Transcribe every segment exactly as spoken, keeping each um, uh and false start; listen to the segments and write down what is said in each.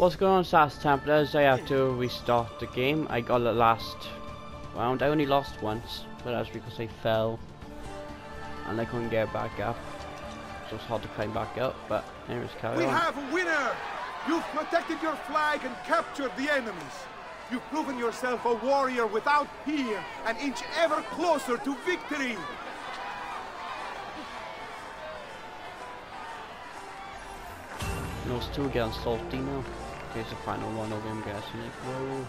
What's going on, Sass Templars? I have to restart the game. I got it last round. I only lost once, but that's because I fell and I couldn't get back up. So it's hard to climb back up, but anyways, carry we on. We have a winner! You've protected your flag and captured the enemies. You've proven yourself a warrior without peer, an inch ever closer to victory. Those two getting salty now. Here's the final one of him, guys. Whoa.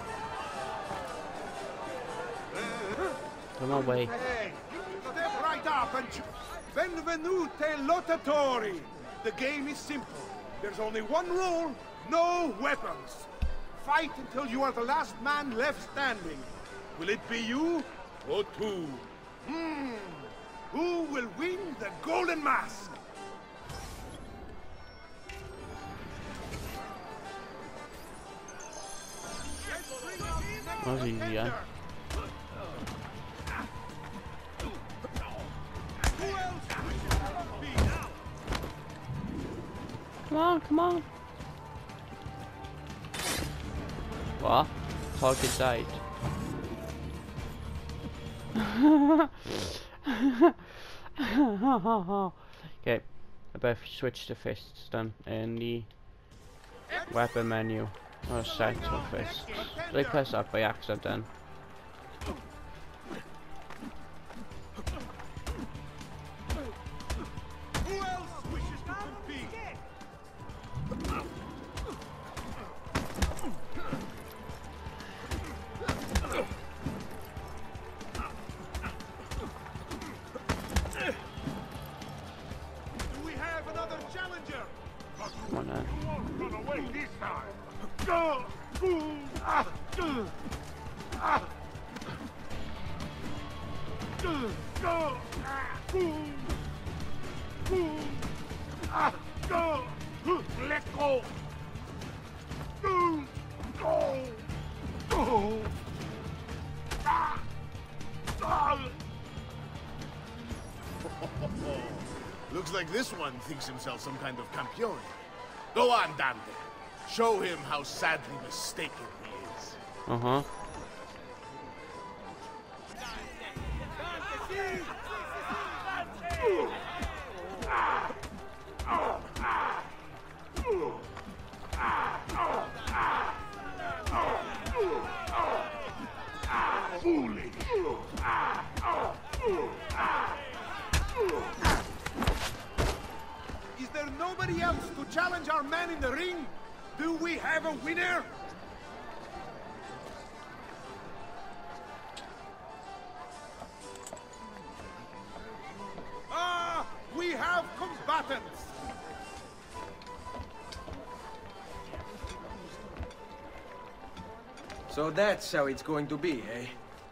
Come on, way. Hey, step right up and benvenute lottatori. The game is simple. There's only one rule: no weapons. Fight until you are the last man left standing. Will it be you or two? Hmm. Who will win the golden mask? That was easy, yeah. Come on, come on. What? Target died. Okay, I better switch to fists then in the weapon menu. Oh, set to fists. Did I press that by accident then? Who else wishes to compete? Do we have another challenger? Come on then. You won't run away this time. Go! Ah! Ah! Go! Ah! Go! Let go! Go! Go! Go! Ah! Ah! Looks like this one thinks himself some kind of campione. Go on, Dante. Show him how sadly mistaken he is. Uh-huh. Foolish. Is there nobody else to challenge our man in the ring? Do we have a winner? Ah, we have combatants. So that's how it's going to be, eh?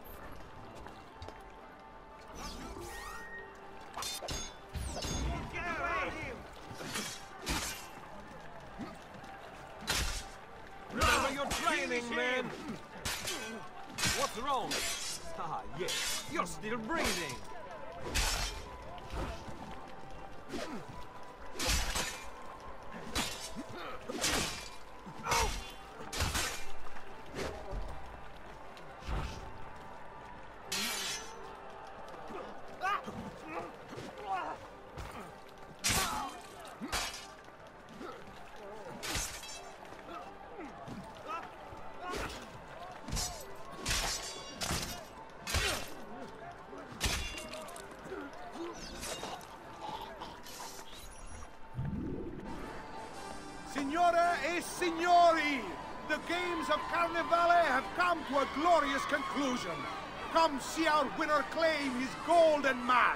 Remember your training, man! What's wrong? Ah, yes, you're still breathing! Signore e signori, the games of Carnevale have come to a glorious conclusion. Come see our winner claim his golden mask.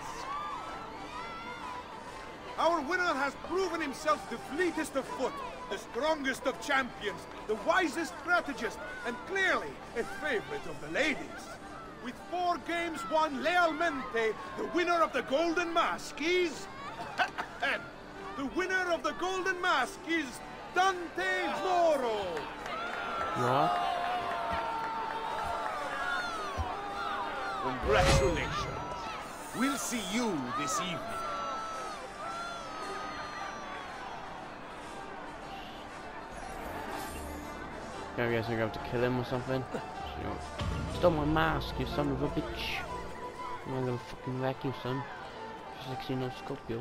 Our winner has proven himself the fleetest of foot, the strongest of champions, the wisest strategist, and clearly a favorite of the ladies. With four games won lealmente, the winner of the golden mask is... the winner of the golden mask is Dante Moro. What? Congratulations. We'll see you this evening. I guess I'm gonna have to kill him or something. So, stole my mask, you son of a bitch. I'm gonna fucking wreck you, son. Just like no Scorpio.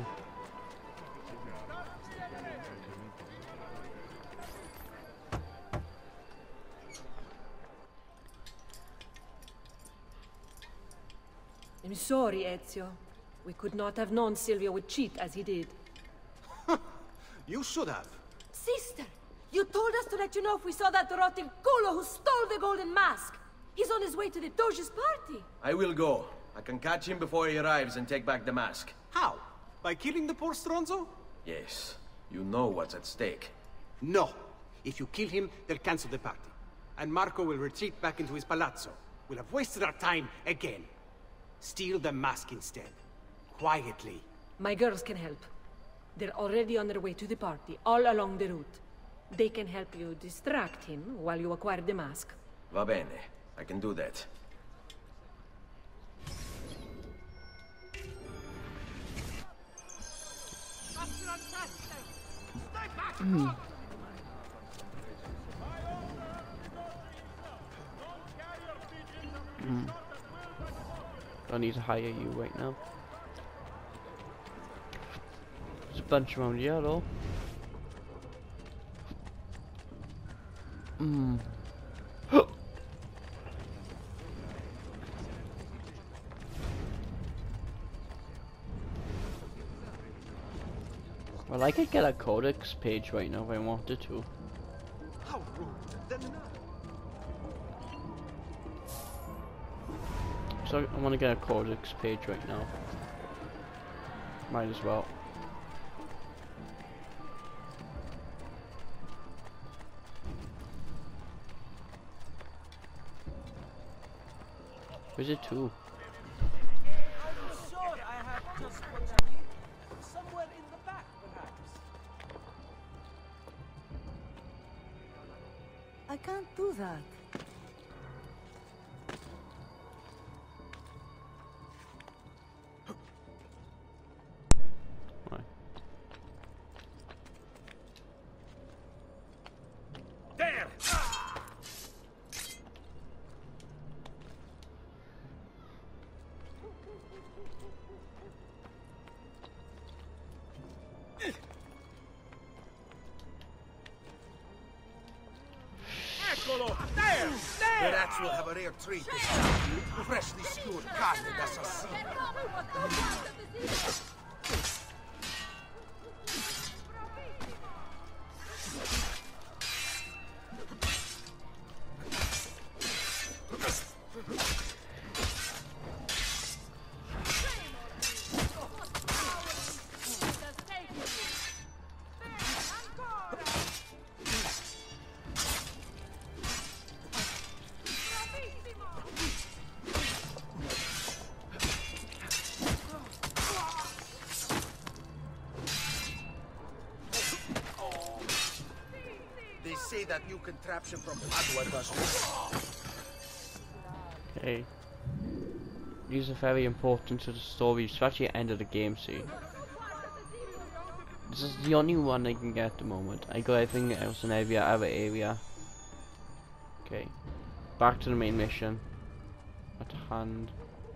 I'm sorry, Ezio. We could not have known Silvio would cheat as he did. You should have. Sister! You told us to let you know if we saw that rotting culo who stole the golden mask! He's on his way to the Doge's party! I will go. I can catch him before he arrives and take back the mask. How? By killing the poor Stronzo? Yes. You know what's at stake. No. If you kill him, they'll cancel the party. And Marco will retreat back into his palazzo. We'll have wasted our time again. Steal the mask instead. Quietly. My girls can help. They're already on their way to the party, all along the route. They can help you distract him while you acquire the mask. Va bene. I can do that. Mm. Mm. I need to hire you right now. There's a bunch around here though. Hmm. Well, I could get a codex page right now if I wanted to. How rude. Then no. So I want to get a codex page right now. Might as well. Where's it to? I'm sure I have just what you need. Somewhere in the back, perhaps. I can't do that. Right. There! Eccolo! There! There! The rats will have a rare treat this time. Freshly stewed carne d'assassino. They say that new contraption from Padua does this. Okay. These are very important to the story, especially at the end of the game, see. This is the only one I can get at the moment. I got everything else in every other area. Okay. Back to the main mission. At hand.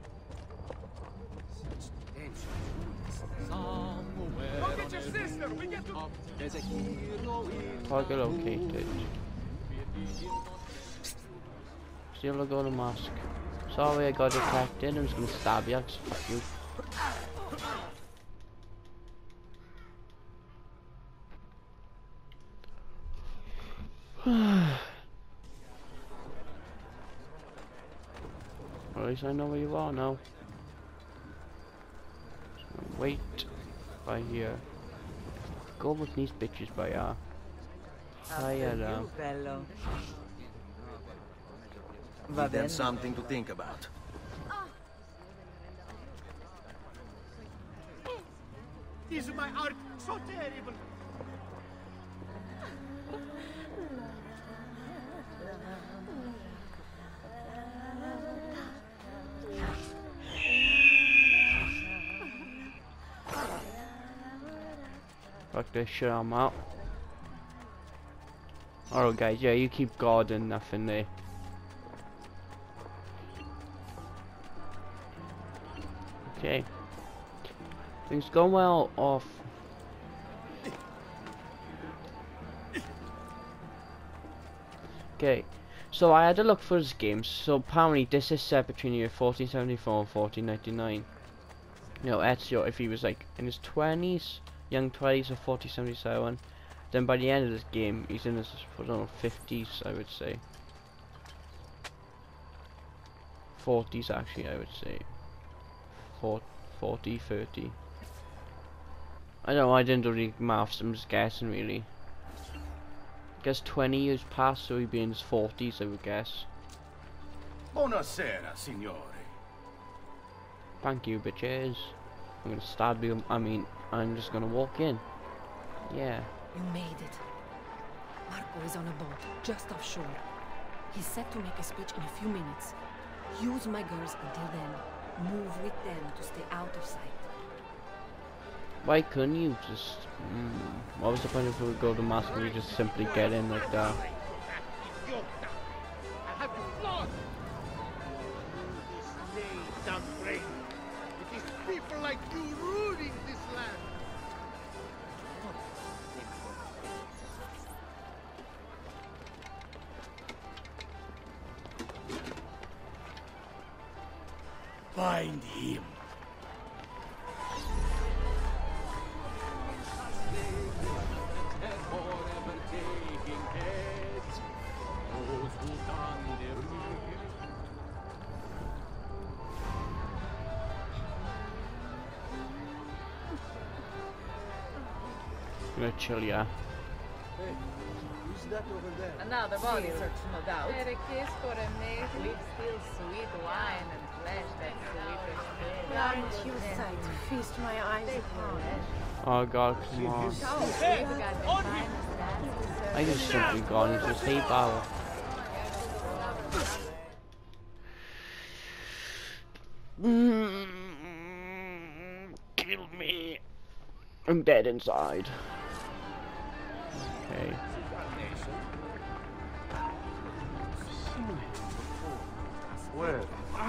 Look at your sister! We get to... Target located. Still a golden mask. Sorry I got detected, I'm just gonna stab you, just fuck you. At least I know where you are now. So wait by here. Go with these bitches by uh. Hiya now. bello. Va Give them bene. something to think about. Is my art so terrible? Fuck this shit, I'm out. Alright guys, yeah, you keep guarding nothing there. Okay. Things go well off. Okay. So I had a look for his games. So apparently this is set between year fourteen seventy-four and fourteen ninety-nine. You know, Ezio, if he was like in his twenties, young twenties or fourteen seventy-seven, then by the end of this game, he's in his, I don't know, fifties, I would say. forties actually, I would say. forty, thirty. I don't know, I didn't do the maths, I'm just guessing really. I guess twenty years past, so he'd be in his forties, I would guess. Buonasera, signore. Thank you, bitches. I'm gonna stab you, I mean, I'm just gonna walk in. Yeah. You made it. Marco is on a boat, just offshore. He's set to make a speech in a few minutes. Use my girls until then. Move with them to stay out of sight. Why couldn't you just... Mm, what was the point if we would go to mask and we just simply get in like that? It is people like you ruining this land. Find him. I'm gonna chill ya. Hey, who's that over there? Another body search, no doubt. With still sweet wine and flesh that sweeter. Aren't you sight? Feast my eyes upon. Oh god, come on. I just simply gone into sleep hour. Mm, kill me. I'm dead inside. Okay. Where?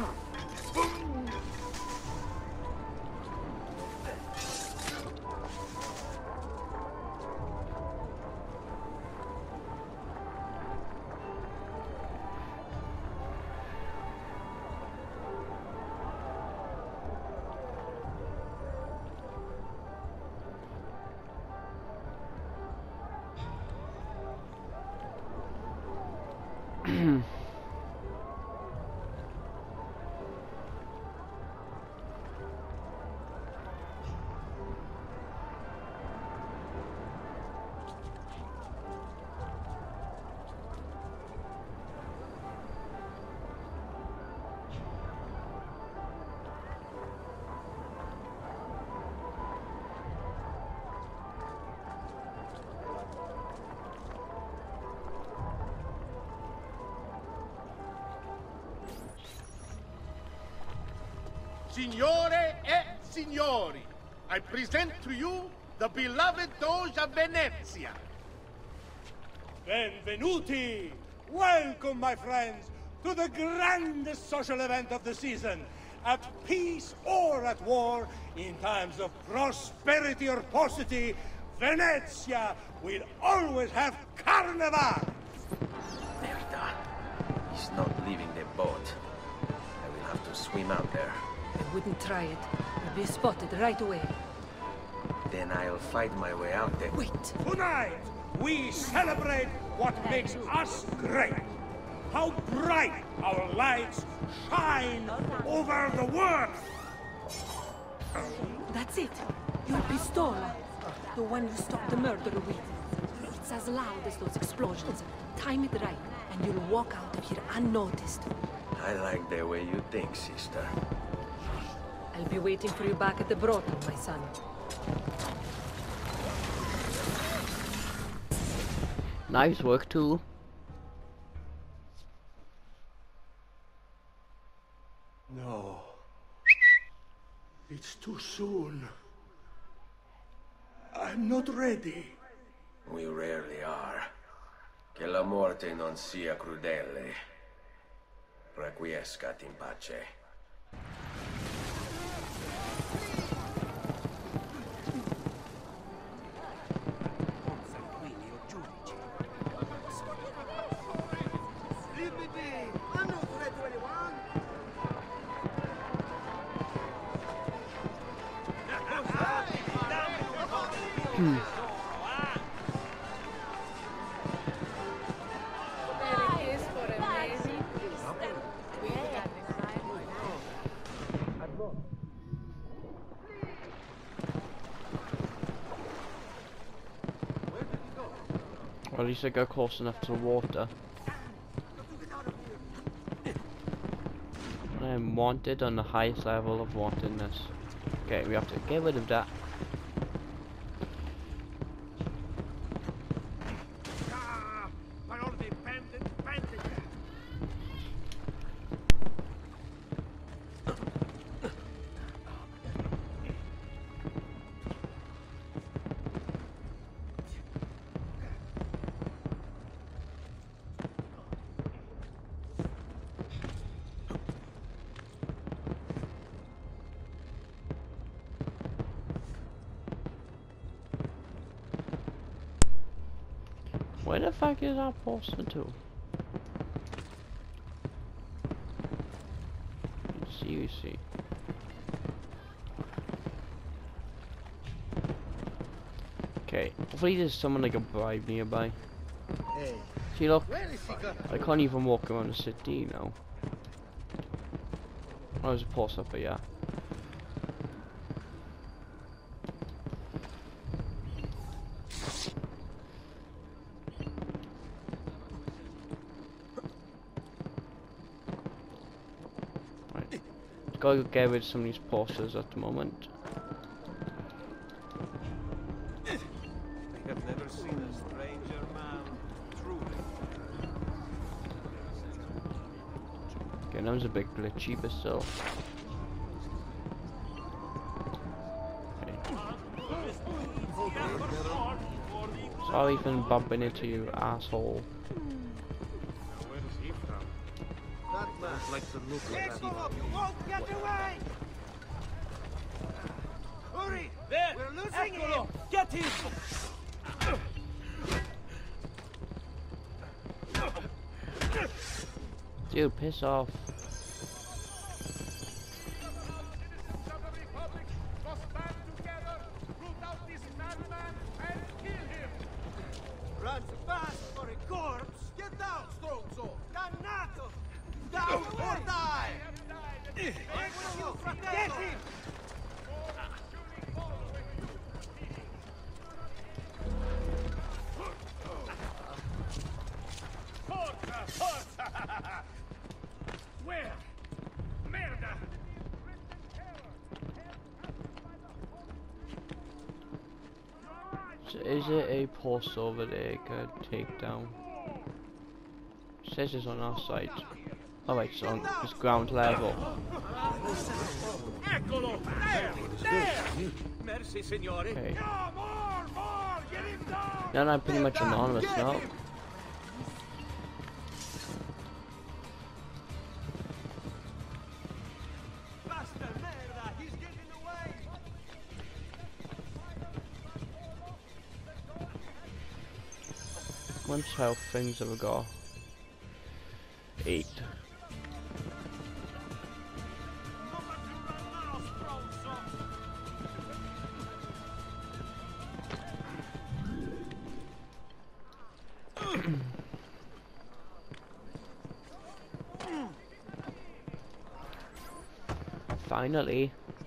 Signore e signori, I present to you the beloved Doge of Venezia. Benvenuti! Welcome, my friends, to the grandest social event of the season. At peace or at war, in times of prosperity or paucity, Venezia will always have carnival! Merda. He's not leaving the boat. I will have to swim out there. I wouldn't try it. You'll be spotted right away. Then I'll fight my way out there. Wait! Tonight, we celebrate what makes us great. How bright our lights shine over the world! That's it! Your pistola! The one you stopped the murderer with. It's as loud as those explosions. Time it right, and you'll walk out of here unnoticed. I like the way you think, sister. I'll be waiting for you back at the brothel, my son. Nice work too. No. It's too soon. I'm not ready. We rarely are. Che la morte non sia crudele. Requiescat in pace. Hmm. Or at least I go close enough to the water. I am wanted on the highest level of wantedness. Okay, we have to get rid of that. Where the fuck is our poster to? Seriously. Okay, hopefully there's someone like a bribe nearby. Hey. See, look, Where is he gone? I can't even walk around the city now. Oh, there's a post up here. Gotta get rid of some of these posters at the moment. I have never seen a stranger man, truly. Okay, that was a bit glitchy, but still. Okay. Sorry for bumping into you, asshole. Where is he from? That man likes the look of that. You won't get away! Hurry! There! We're losing him! Get him! Dude, piss off. Runs fast for a corpse! Get down, Stronzo! Dannato! Down or die! Get him! Where? Merda! So is it a post over there I could take down? It says it's on our side. Alright, so on this ground level. Eccolo! There! There! Merci, signore. Okay. No, more! More! Get him down! Now I'm pretty much anonymous now. Basta merda! He's getting away! How much health things have we got? Eight. Finally.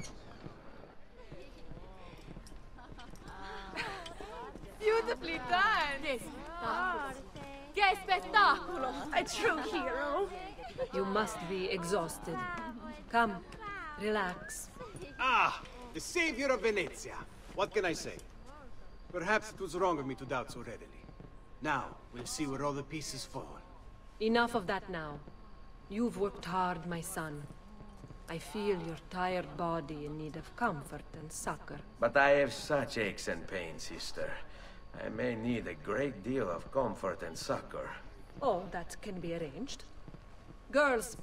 Beautifully done! Che spettacolo! Che spettacolo! A true hero! You must be exhausted. Come, relax. Ah, the savior of Venezia. What can I say? Perhaps it was wrong of me to doubt so readily. Now, we'll see where all the pieces fall. Enough of that now. You've worked hard, my son. I feel your tired body in need of comfort and succor. But I have such aches and pains, sister. I may need a great deal of comfort and succor. Oh, that can be arranged. Girls.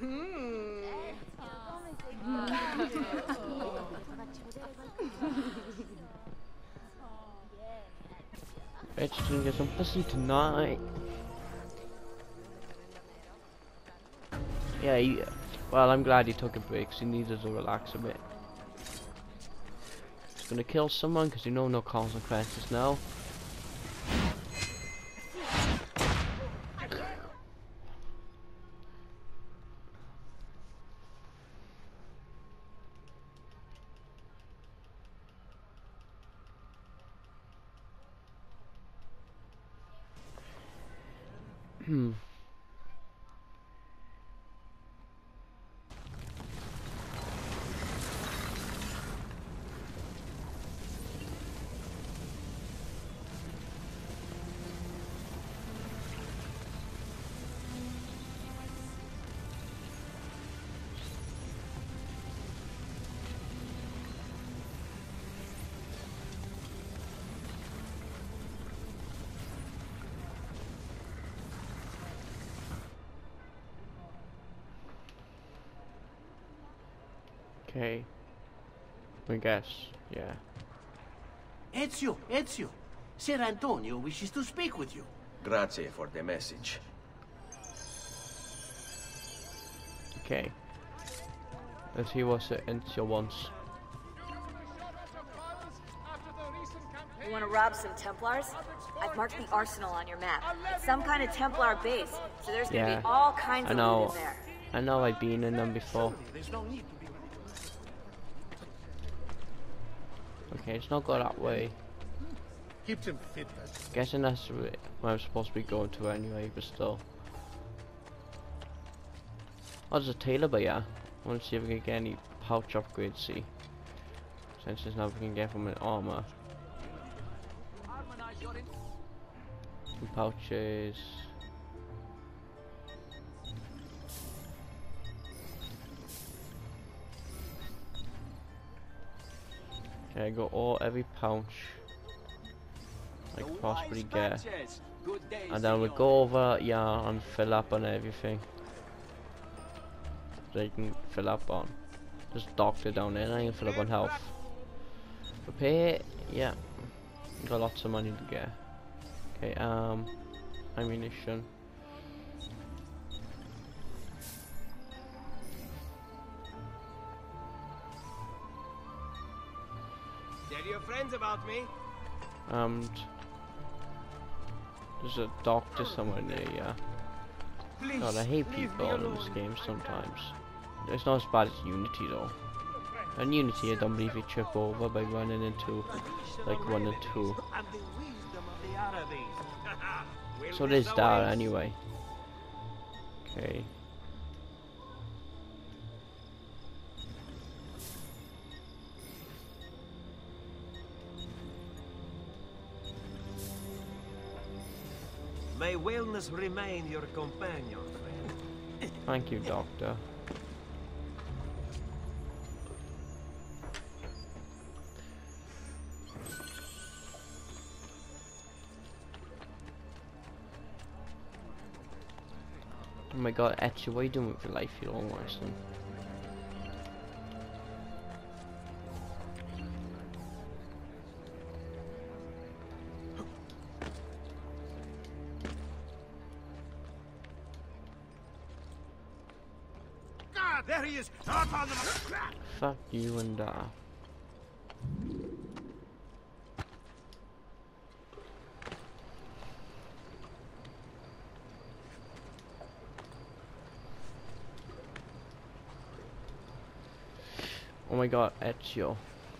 Bitch, gonna get some pussy tonight. Yeah, he, well, I'm glad he took a break, 'cause he needed to relax a bit. He's gonna kill someone, because you know no consequences now. Hmm. Okay. I guess, yeah. Ezio, Ezio. Ser Antonio wishes to speak with you. Grazie for the message. Okay. Let's see what's it Ezio wants. You want to rob some Templars? I've marked the arsenal on your map. It's some kind of Templar base, so there's gonna Yeah, be all kinds I of know. loot in there. I know I've been in them before. There's no need to be. Okay, it's not go that way. Keeps him fit, man. Guessing that's where I'm supposed to be going to anyway, but still. Oh, there's a tailor by here. I want to see if we can get any pouch upgrades, see. Since there's nothing we can get from an armor. Some pouches. Okay, I got all every pouch I could possibly get, and then we'll go over, yeah, and fill up on everything. So you can fill up on. Just doctor down there, and I can fill up on health. Repair, yeah. Got lots of money to get. Okay, um, ammunition. Tell your friends about me. And there's a doctor somewhere near, yeah. Please, God, I hate leave me people in this alone. game sometimes. It's not as bad as Unity though. In Unity, I don't believe you trip over by running into like one and two. And the wisdom of the Arabes. Will So this there's that always- anyway. Okay. May wellness remain your companion, friend. Thank you, Doctor. Oh my god, Ezio, what are you doing with your life, you long person? God, there he is! Up on the... Fuck you and uh oh my god, Ezio.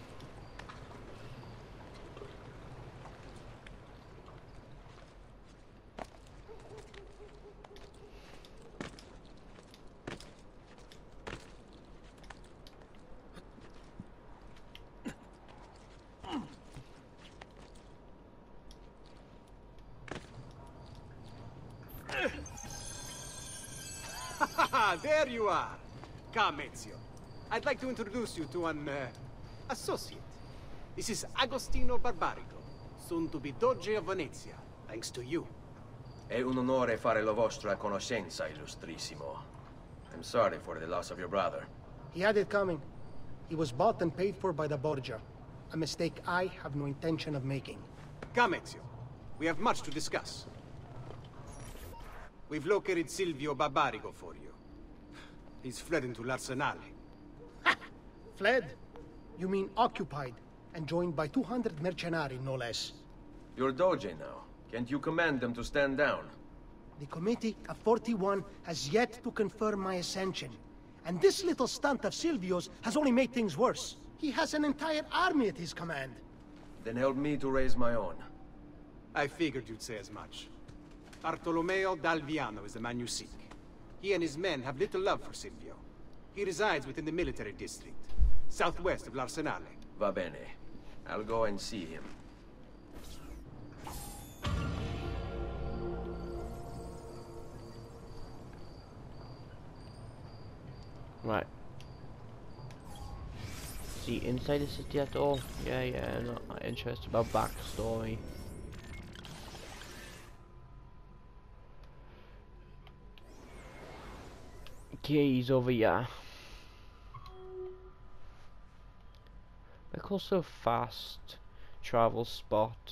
There you are. Come, Ezio. I'd like to introduce you to an uh, associate. This is Agostino Barbarigo, soon to be Doge of Venezia, thanks to you. È un onore fare la vostra conoscenza, illustrissimo. I'm sorry for the loss of your brother. He had it coming. He was bought and paid for by the Borgia. A mistake I have no intention of making. Come, Ezio. We have much to discuss. We've located Silvio Barbarigo for you. He's fled into l'Arsenale. Fled? You mean occupied, and joined by two hundred mercenari, no less. You're Doge now. Can't you command them to stand down? The Committee of forty-one has yet to confirm my ascension. And this little stunt of Silvio's has only made things worse. He has an entire army at his command. Then help me to raise my own. I figured you'd say as much. Bartolomeo d'Alviano is the man you seek. He and his men have little love for Silvio. He resides within the military district, southwest of l'Arsenale. Va bene. I'll go and see him. Right. See inside the city at all? Yeah, yeah, I'm not interested about backstory. Okay, he's over here. Like also fast travel spot.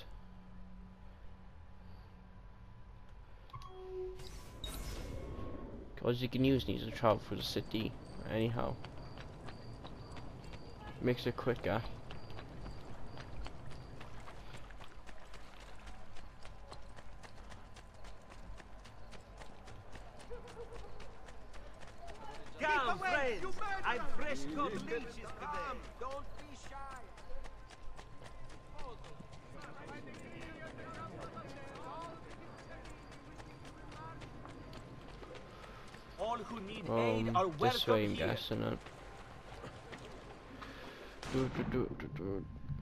Cause you can use these to travel through the city anyhow. Makes it quicker. Come, friends! I've fresh caught leeches today. Don't be shy. All who need aid are Um, welcome this way I'm here. guessing it. Do, do, do, do, do.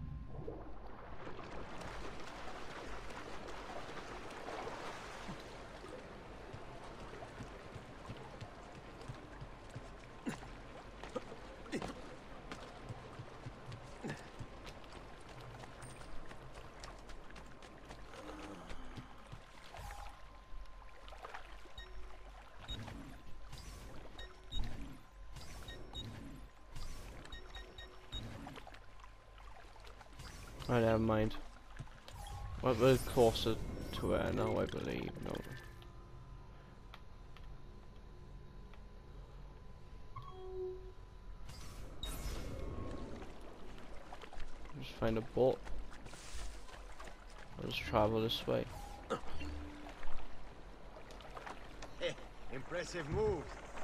Oh, never mind. Well, we're closer to her now, I believe. No. Just find a boat. Let's travel this way. Impressive move.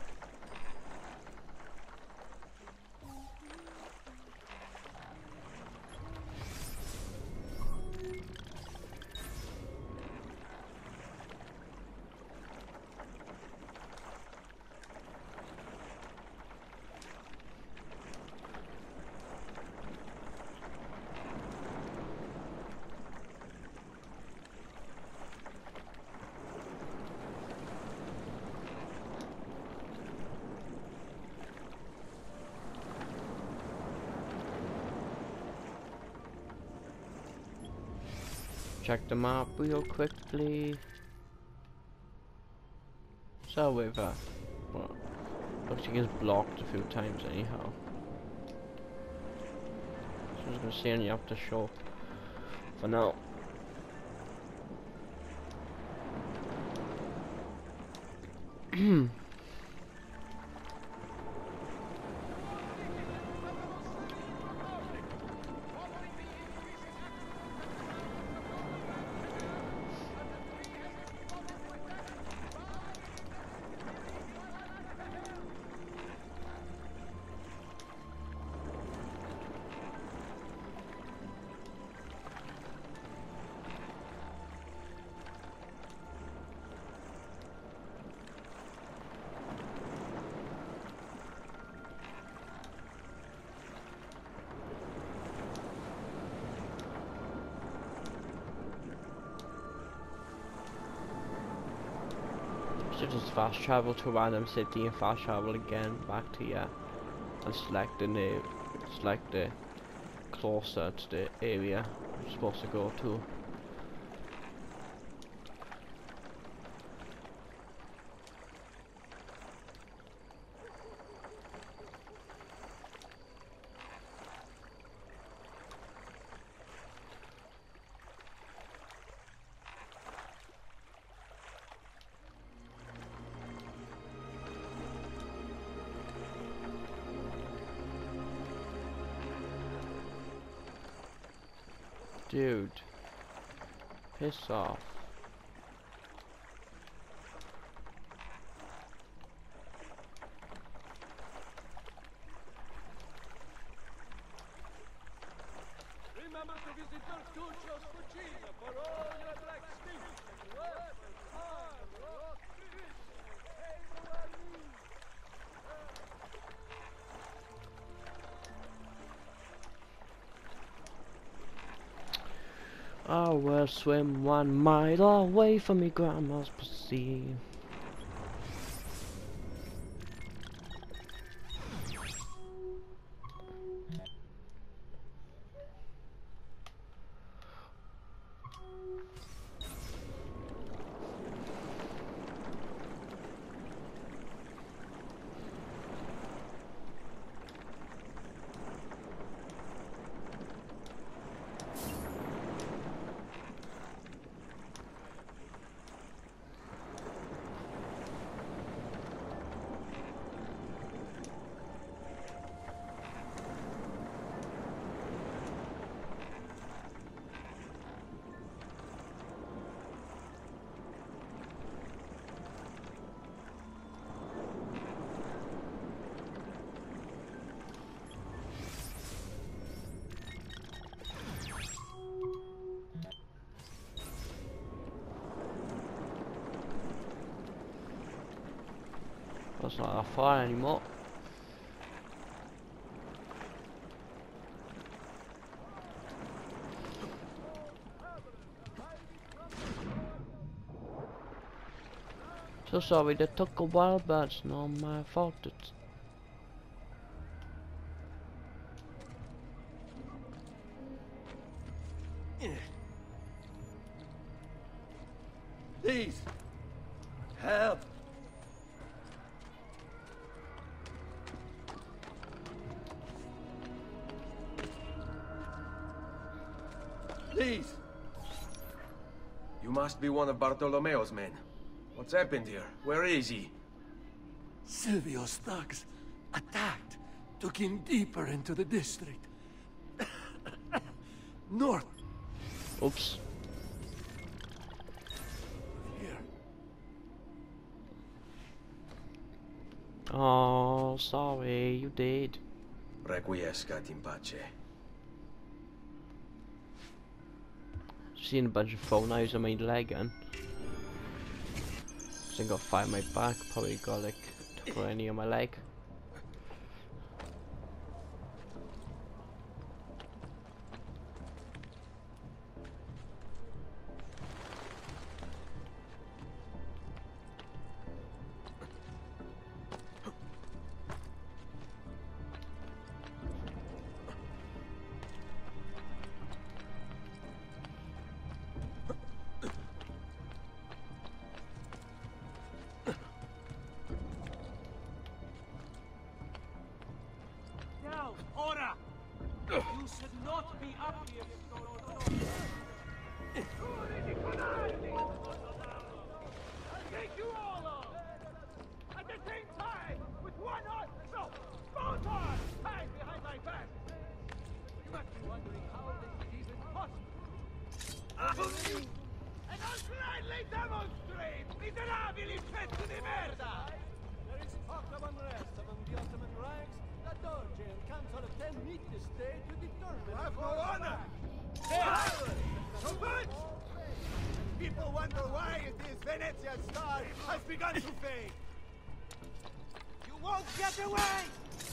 Check the map real quickly. So we've uh, well, looks like it's blocked a few times anyhow. So I'm just gonna see any up the shore for now. So just fast travel to a random city and fast travel again back to yeah, and select the name, select the closer to the area I'm supposed to go to. Dude. Piss off. Remember to visit Bertuccios Cucina for all your black skin. Weapons, arms, rock, fish, everyone needs. I will swim one mile away from me grandma's pussy. That's not that far anymore. So sorry that took a while, but it's not my fault. It's Please, help. Please. You must be one of Bartolomeo's men. What's happened here? Where is he? Silvio's thugs attacked, took him deeper into the district. North. oops. Here. Oh, sorry, you did. Requiescat in pace. Seen a bunch of phone knives on my leg and so I got five on my back, probably got like twenty on my leg. Now, Ora! You should not be up here. I'll take you all on! At the same time, with one arm, no, both arms tied behind my back! You must be wondering how this is even possible. And I'll gladly demonstrate! Miserabili pezzi di merda! There is talk of unrest among the Ottoman ranks. The Doge and Council of Ten meet this day to determine... Have no honor! So much! People wonder why it is Venezia's star has begun to fade. You won't get away!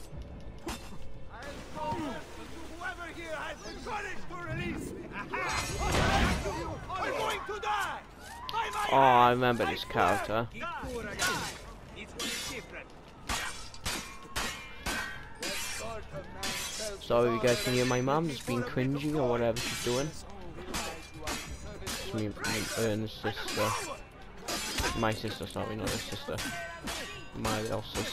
I'll go to whoever here has the courage to release me. You are going to die! By my Oh, I hand! remember this character. Each one is different. Sorry you guys can hear my mum just being cringy or whatever she's doing. It's me, my Ernest's sister. My sister, sorry, not her sister. My little sis.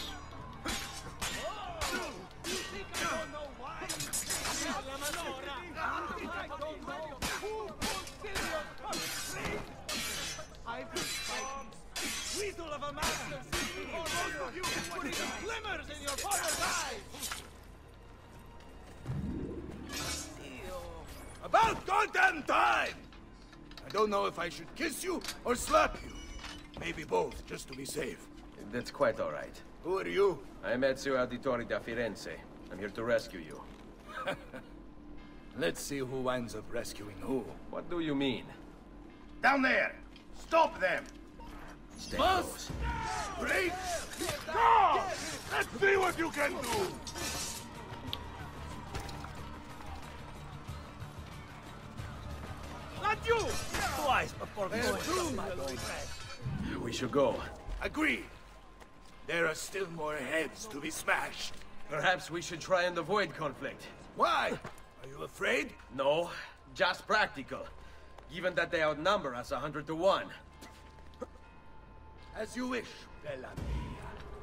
Weasel of a master, most of you put even glimmers in your father's eyes. About About goddamn time! I don't know if I should kiss you or slap you. Maybe both, just to be safe. That's quite all right. Who are you? I'm Ezio Auditori da Firenze. I'm here to rescue you. Let's see who winds up rescuing who. What do you mean? Down there! Stop them! Stay Bust! close. Break! Go! Let's see what you can do! Not you! Twice before going. We should go. Agreed. There are still more heads to be smashed. Perhaps we should try and avoid conflict. Why? Are you afraid? No, just practical. Given that they outnumber us a hundred to one. As you wish, Bella mia.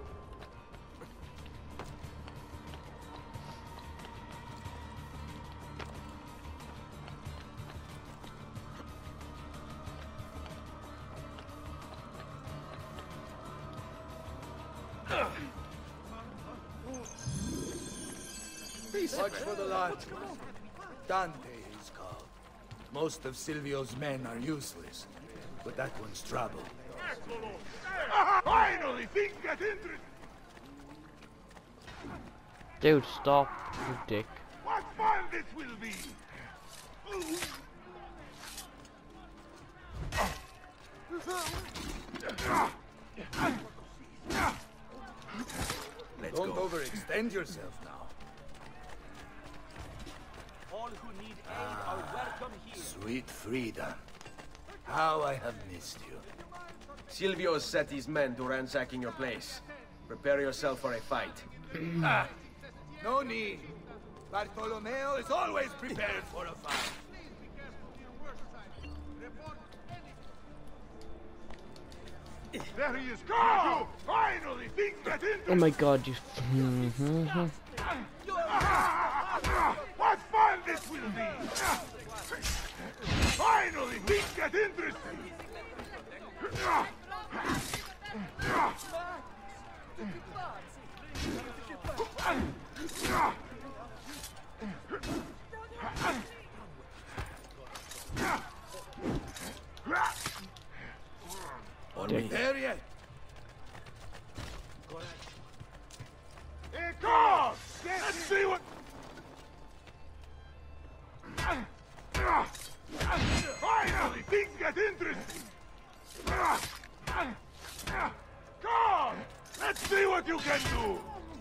Watch for the large one. Dante is called. Most of Silvio's men are useless, but that one's trouble. Finally, things get interesting. Dude, stop, you dick. What fun this will be! Let's Don't go. overextend yourself now. All who need aid are welcome here. Sweet Frida. How I have missed you. Silvio has set his men to ransacking your place. Prepare yourself for a fight. Ah, no need. Bartolomeo is always prepared for a fight. There he is. Go! Finally, things get in. Oh my god, you. What fun this will be! Finally, things get interesting. On me. There yet? Here goes! Let's see what... Finally, things get interesting! Come! Let's see what you can do!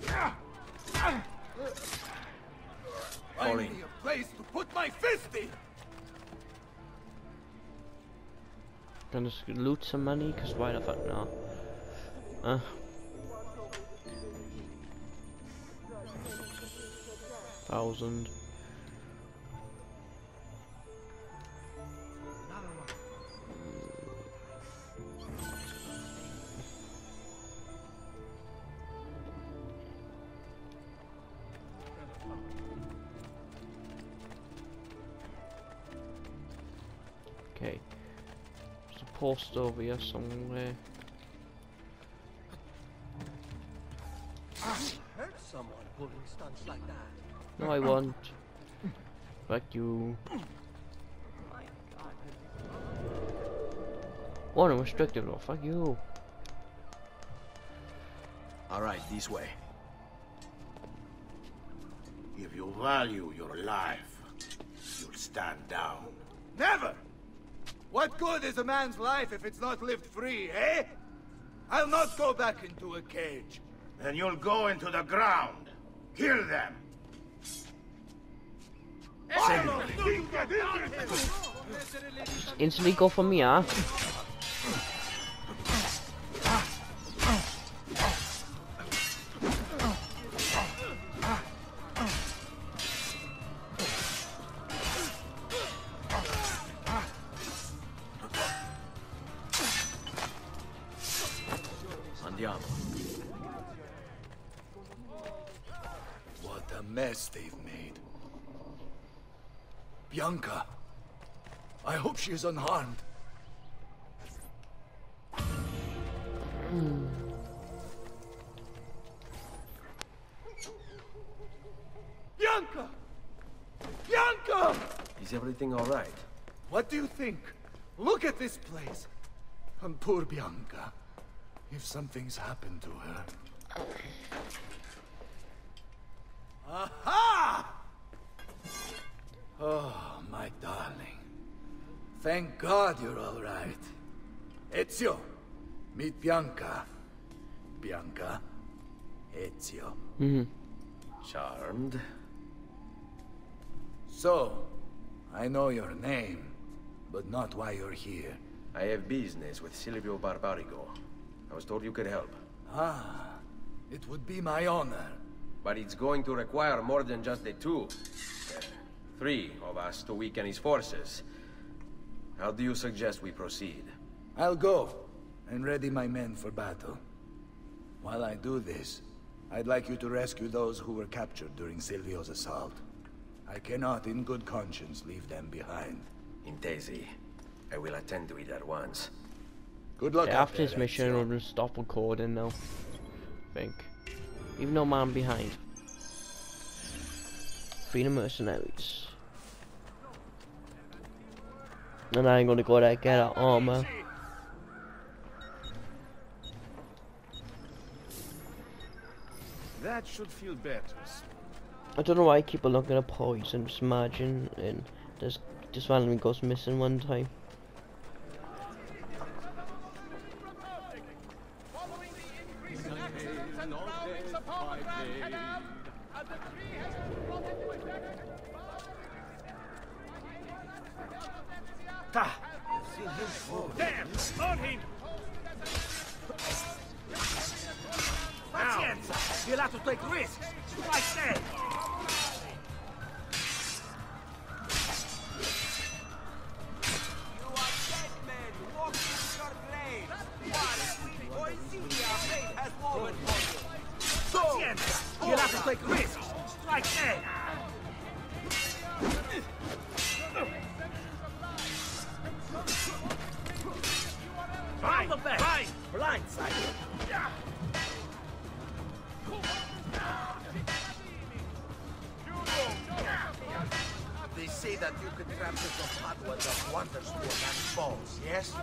Find me a place to put my fist in! Gonna just loot some money, cause why the fuck not? Uh. Thousand. Okay. There's a post over here somewhere. I heard someone pulling stunts like that. No, I won't. Fuck you. Oh, I'm restricted though. Fuck you. All right, this way. If you value your life, you'll stand down. Never! What good is a man's life if it's not lived free, eh? I'll not go back into a cage. Then you'll go into the ground. Kill them. Instantly go for me, huh? Andiamo. What a mess they've made. Bianca. I hope she is unharmed. Mm. Bianca! Bianca! Is Is everything all right? What do you think? Look at this place. And poor Bianca. If something's happened to her. Aha! Oh, my darling. Thank God you're all right. Ezio, meet Bianca. Bianca, Ezio. Mm-hmm. Charmed. So, I know your name, but not why you're here. I have business with Silvio Barbarigo. I was told you could help. Ah, it would be my honor. But it's going to require more than just the two. Uh, three of us to weaken his forces. How do you suggest we proceed? I'll go and ready my men for battle. While I do this, I'd like you to rescue those who were captured during Silvio's assault. I cannot in good conscience leave them behind. Intesi. I will attend to it at once. Good luck. Yeah, after there, this mission, Ezio. I'm gonna stop recording now. I think. Even though man behind. Free the mercenaries. And I'm gonna go there get our armor. That should feel better. I don't know why I keep looking at poison, just imagine, and there's just randomly goes missing one time. Damn! On him! Pazienza! You're allowed to take risks! Right there! You are dead men! Walk in your grave! Or Ezio fate has woven for you! Pazienza! You're allowed to take risks! Right there! Fine, fine, blindside. They say that you can trap the hot ones of Wonderstone and falls, yes?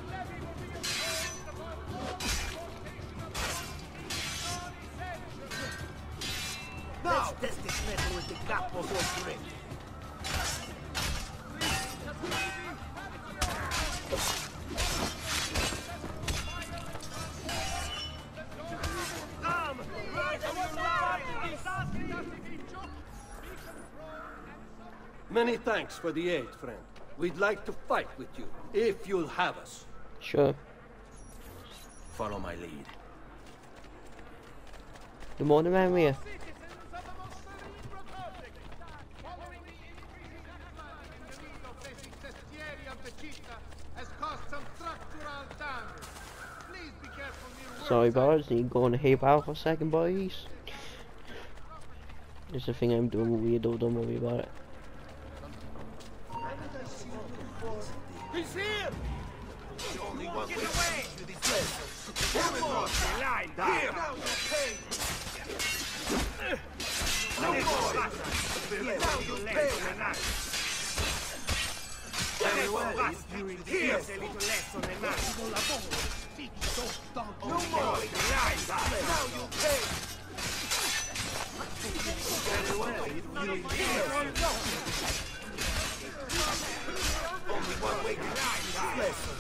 Now, let's test this metal with the capo for grip. Many thanks for the aid, friend. We'd like to fight with you, if you'll have us. Sure. Follow my lead. The more the merrier. Sorry, boys, need to go on a heap out for a second, boys. There's a thing I'm doing weirdo, don't worry about it. He's here! The only one way to this place. Come on, the line, here! Now you pay! No more! Now you pay! Very well, here's a little lesson in mathematical lavoro. No more! The line, now you pay! Very well, here's only one way to die. Lesson.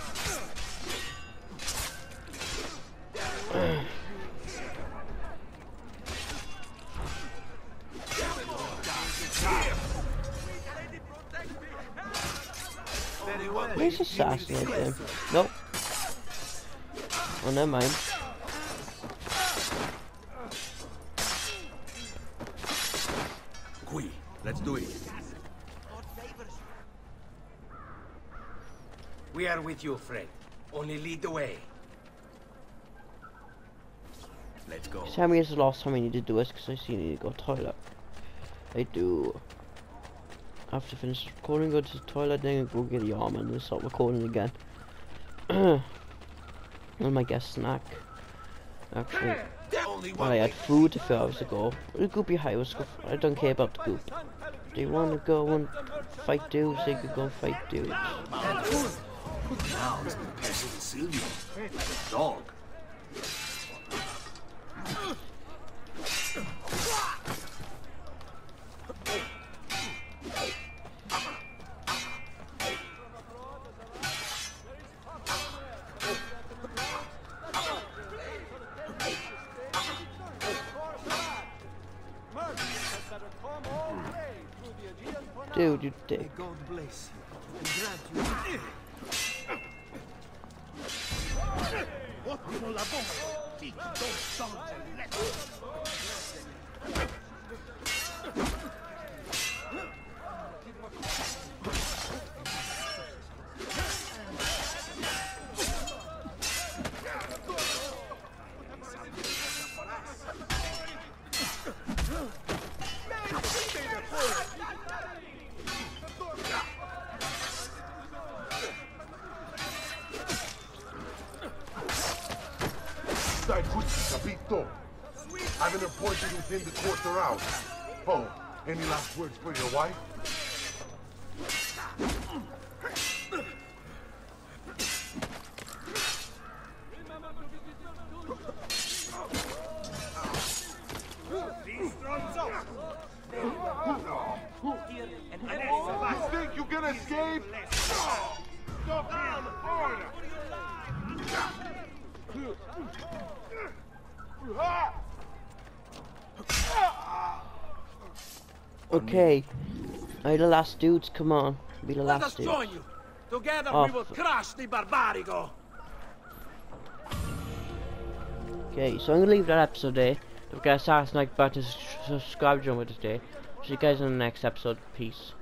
Where's assassinate them? Nope. Oh, never mind. Qui, let's do it. We are with you, friend. Only lead the way. Let's go. Tell me it's the last time I need to do this because I see I need to go to the toilet. I do. After finish recording, go to the toilet, then go get the armor and then start recording again. I might get a snack. Actually, well, I had food a few hours ago. The goopy high was. I don't care about the goop. Do you want to go and fight dudes, they could go fight dudes. And good. Good now is compared to Silvio. The dog. Dude, you dick. God bless you and grant you. Ottimo lavoro! Teach those dogs a lesson! Stai tutti, capito? I've been appointed within the quarter hour. Oh, any last words for your wife? You think you can escape? Stop down, order! Okay, are the last dudes? Come on, be the Let last us dudes. join you. Together Oh, we will crush the barbarigo. Okay, so I'm gonna leave that episode there. Don't forget to smash the like button, subscribe, join with us today. See you guys in the next episode. Peace.